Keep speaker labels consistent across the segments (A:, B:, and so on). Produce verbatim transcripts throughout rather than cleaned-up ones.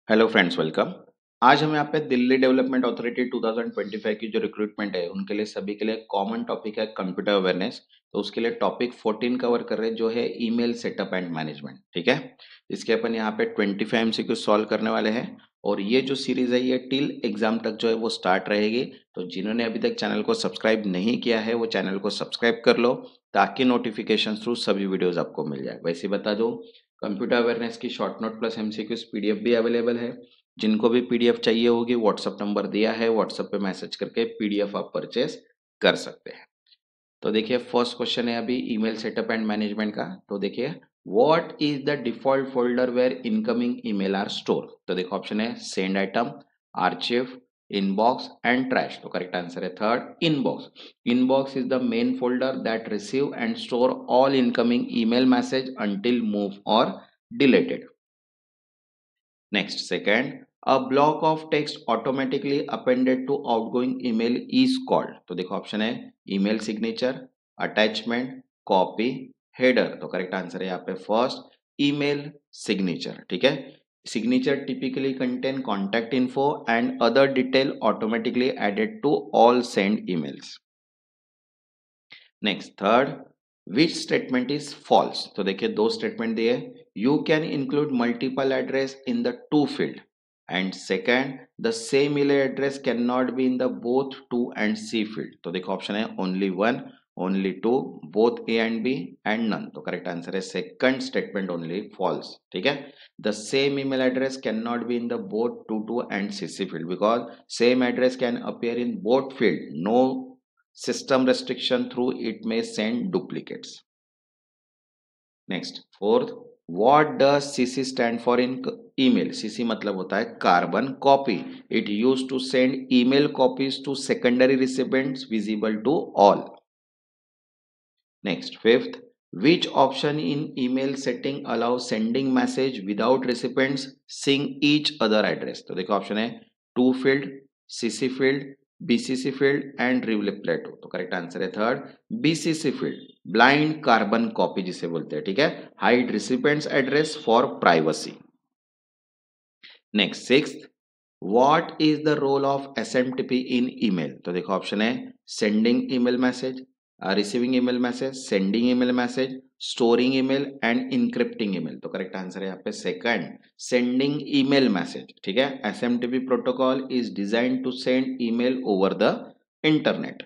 A: Hello friends, welcome. आज हम यहाँ पे दिल्ली डेवलपमेंट अथॉरिटी दो हज़ार पच्चीस की जो रिक्रूटमेंट है उनके लिए सभी के लिए कॉमन टॉपिक है कंप्यूटर अवेयरनेस। तो उसके लिए टॉपिक चौदह कवर कर रहे हैं जो है ईमेल सेटअप एंड मैनेजमेंट। ठीक है, इसके अपन यहाँ पे पच्चीस एमसीक्यू सॉल्व करने वाले हैं और ये जो सीरीज है ये टिल एग्जाम तक जो है वो स्टार्ट रहेगी। तो जिन्होंने अभी तक चैनल को सब्सक्राइब नहीं किया है वो चैनल को सब्सक्राइब कर लो ताकि नोटिफिकेशन थ्रू सभी वीडियोज आपको मिल जाए। वैसे बता दो, कंप्यूटर अवेयरनेस की short note plus MCQs PDF भी अवेलेबल है। जिनको भी पीडीएफ चाहिए होगी व्हाट्सएप नंबर दिया है, व्हाट्सएप पे मैसेज करके पीडीएफ आप परचेस कर सकते हैं। तो देखिए फर्स्ट क्वेश्चन है अभी ईमेल सेटअप एंड मैनेजमेंट का। तो देखिए what is the default folder where incoming email are store. तो देखो ऑप्शन है send item, archive, inbox and trash. तो करेक्ट आंसर है third, inbox. Inbox is the main folder that receive and store all incoming email message until move और deleted. Next, second, a block of text automatically appended to outgoing email is called। तो देखो option है email signature, attachment, copy, header. तो correct answer है यहाँ पे first, email signature. ठीक है, signature typically contain contact info and other detail automatically added to all send emails। Next third, which statement is false. तो देखिए दो स्टेटमेंट दिए, you can include multiple address in the to field and second, the same email address can not be in the both to and C field. तो देखो option है only one, only two, both A and B and none. तो correct answer है second statement only false. ठीक है, the same email address can not be in the both to to and C C field because same address can appear in both field, no system restriction through it may send duplicates। Next, fourth, what does cc stand for in email। cc मतलब होता है carbon copy. it used to send email copies to secondary recipients visible to all। Next, fifth, which option in email setting allows sending message without recipients seeing each other address। तो देखो option है to field, CC field, BCC field and reply to. तो correct answer है third, BCC field, blind carbon copy जिसे बोलते हैं। ठीक है, hide recipients address for privacy. Next sixth, what is the role of SMTP in email. तो देखो option है sending email message, receiving email message, sending email message, storing email and encrypting email. तो correct answer है यहाँ पे second, sending email message. ठीक है, SMTP protocol is design to send email over the internet.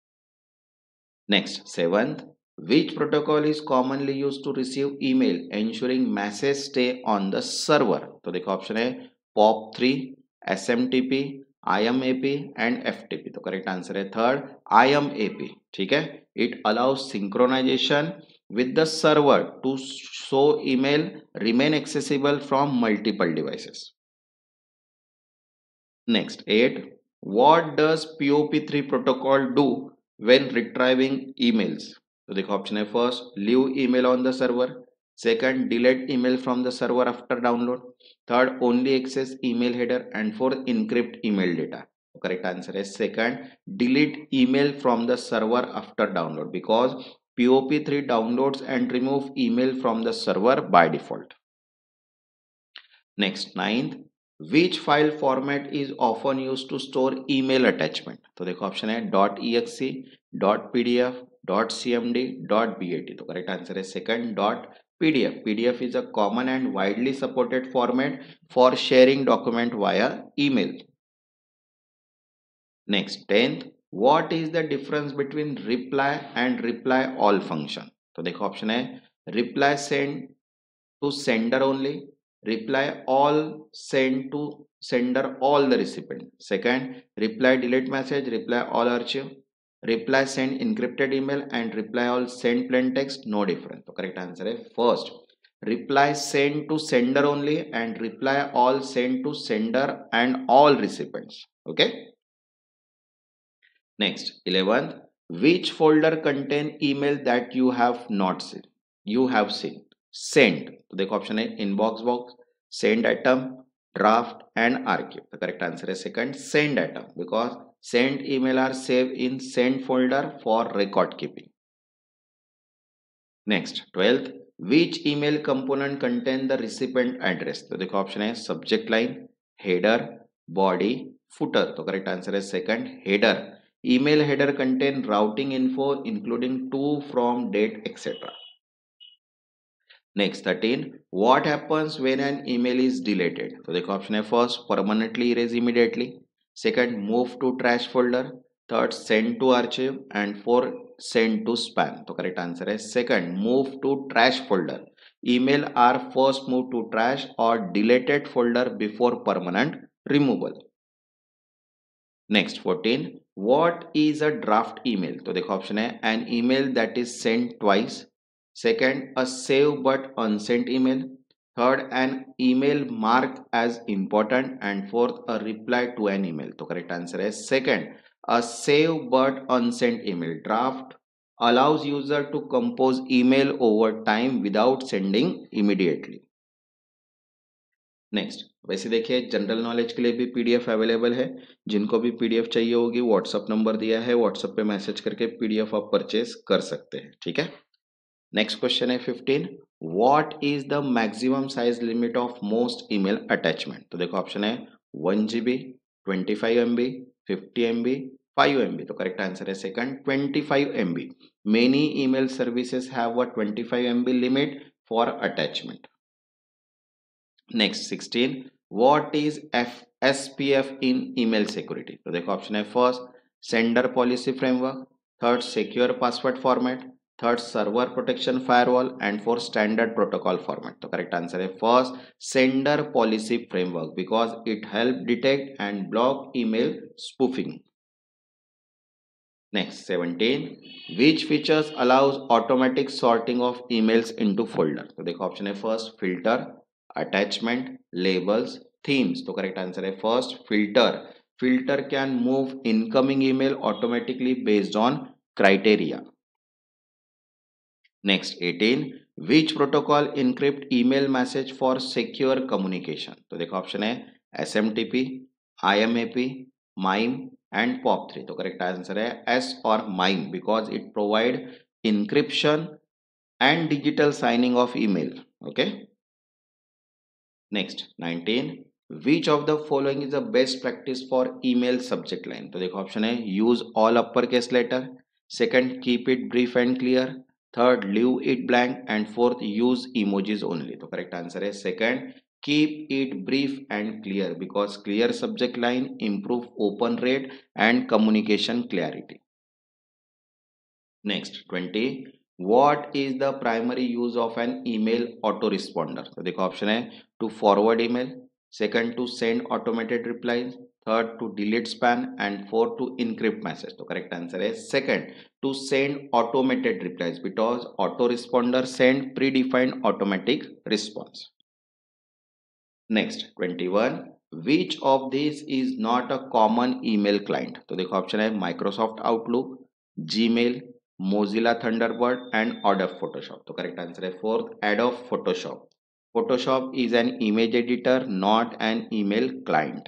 A: Next seventh, which protocol is commonly used to receive email ensuring message stay on the server। तो देखो option है POP three, SMTP, IMAP and FTP. तो correct answer है third, IMAP. ठीक है, it allows synchronisation with the server to so email remain accessible from multiple devices। Next, eight, what does P O P three protocol do when retrieving emails। तो देखो option है first, leave email on the server, second, delete email from the server after download, third, only access email header and fourth, encrypt email data. तो correct answer है second, delete email from the server after download because P O P three downloads and remove email from the server by default। Next, ninth, which file format is often used to store email attachment। तो देखो option है dot E X C, dot P D F, dot C M D, dot B A T. तो correct answer है second, dot P D F. P D F is a common and widely supported format for sharing document via email। Next, tenth, what is the difference between reply and reply all function। तो देखो option है reply send to sender only, reply all send to sender all the recipient, second, reply delete message, reply all archive, reply send encrypted email and reply all send plain text, no difference। तो correct answer है first, reply send to sender only and reply all send to sender and all recipients। okay, next eleventh, which folder contain email that you have not seen, you have seen sent। तो देखो option है inbox box, send item, draft and archive. The correct answer है second, send item because send email are save in send folder for record keeping. Next twelfth, which email component contain the recipient address, तो देखो option है subject line, header, body, footer, तो correct answer है second header. Email header contain routing info including to, from, date, etcetera. Next thirteen, what happens when an email is deleted, तो देखो option है first permanently erase immediately, second move to trash folder, third send to archive and four send to spam, तो correct answer है second move to trash folder. Email are first move to trash और deleted folder before permanent removal. Next fourteen, what is a draft email, तो देखो option है an email that is sent twice, second a save but unsent email, third an email marked as important, and fourth a reply to an email, तो correct answer है second a save but unsent email. Draft allows user to compose email over time without sending immediately. Next, वैसे देखिए general knowledge के लिए भी PDF available है. जिनको भी पीडीएफ चाहिए होगी व्हाट्सएप नंबर दिया है, व्हाट्सएप पे मैसेज करके पीडीएफ आप परचेज कर सकते हैं. ठीक है. नेक्स्ट क्वेश्चन है fifteen, what is the maximum size limit of most email attachment, तो देखो ऑप्शन है one GB, twenty five MB, fifty MB, five MB, तो करेक्ट आंसर है second twenty five MB. Many email services have a twenty five MB limit for attachment. Next sixteen, what is F SPF in email security, तो देखो option है first sender policy framework, third secure password format, third server protection firewall and four standard protocol format, तो correct answer है first sender policy framework because it help detect and block email spoofing. Next seventeen, which features allows automatic sorting of emails into folder, तो देखो option है first filter, attachment, labels, themes, तो correct answer है first filter. Filter can move incoming email automatically based on criteria. Next eighteen, which protocol encrypt email message for secure communication, तो देखो option है S M T P, I M A P, MIME and POP three, तो correct answer है S और MIME because it provide encryption and digital signing of email. Okay. Next nineteen, which of the following is the best practice for email subject line, तो देखो option है use all upper case letter, second keep it brief and clear, third leave it blank and fourth use emojis only, तो correct answer है second keep it brief and clear because clear subject line improve open rate and communication clarity. Next twenty, what is the primary use of an email auto responder, तो देखो option है to forward email, second to send automated replies, third to delete spam and fourth to encrypt message, तो correct answer है second to send automated replies because autoresponder send predefined automatic response. Next twenty-one, which of these is not a common email client, तो देखो option है Microsoft Outlook, Gmail, Mozilla Thunderbird and Adobe Photoshop, तो correct answer है fourth Adobe Photoshop. Photoshop is an image editor, not an email client.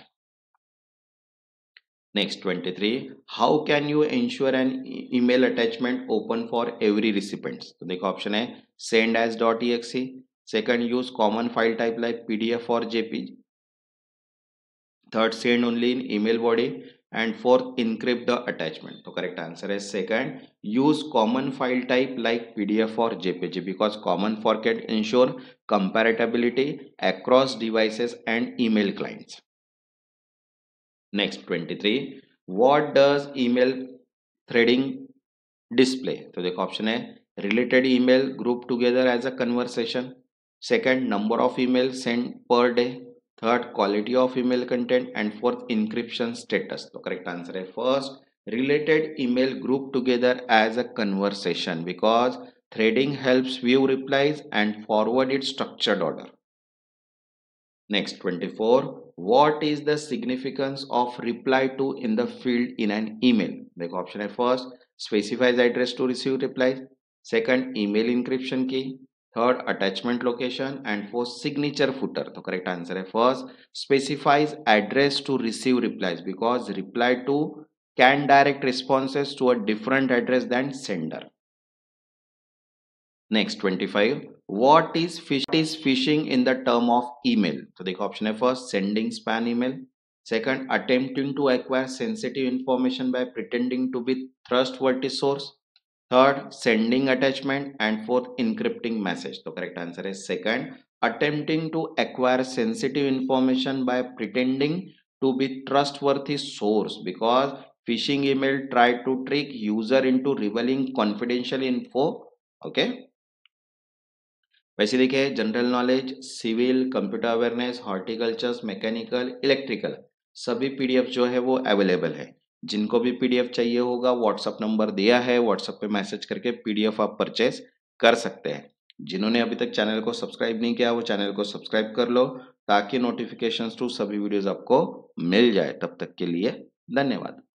A: Next twenty-three, how can you ensure an email attachment open for every recipient, तो देखो option है send as .exe, second use common file type like P D F or J P G, third send only in email body and fourth encrypt the attachment, तो correct answer है second use common file type like P D F or J P G because common format ensure compatibility across devices and email clients. Next twenty-three, what does email threading display, तो देखो option है related email group together as a conversation, second number of email sent per day, third quality of email content and fourth encryption status, तो correct answer है first related email group together as a conversation because threading helps view replies and forward its structured order. Next twenty-four, what is the significance of reply to in the field in an email, देखो option है first specifies address to receive replies, second email encryption key, third attachment location and fourth signature footer, तो correct answer है first specifies address to receive replies because reply to can direct responses to a different address than sender. Next twenty-five, what is is phishing in the term of email? तो देखो option है first sending spam email, second attempting to acquire sensitive information by pretending to be trustworthy source, third sending attachment, and fourth encrypting message. तो correct answer है second, attempting to acquire sensitive information by pretending to be trustworthy source because phishing email try to trick user into revealing confidential info. Okay, वैसे देखिए general knowledge, civil, computer awareness, horticulture, mechanical, electrical सभी PDF जो है वो available है। जिनको भी PDF चाहिए होगा व्हाट्सअप नंबर दिया है, व्हाट्सअप पे मैसेज करके पीडीएफ आप परचेज कर सकते हैं। जिन्होंने अभी तक चैनल को सब्सक्राइब नहीं किया वो चैनल को सब्सक्राइब कर लो ताकि नोटिफिकेशंस टू सभी वीडियोस आपको मिल जाए। तब तक के लिए धन्यवाद।